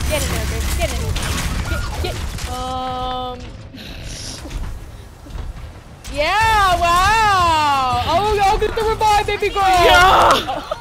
Get in there, baby. Get in there. Get. Yeah, wow. Oh, get the revive, baby girl. Yeah.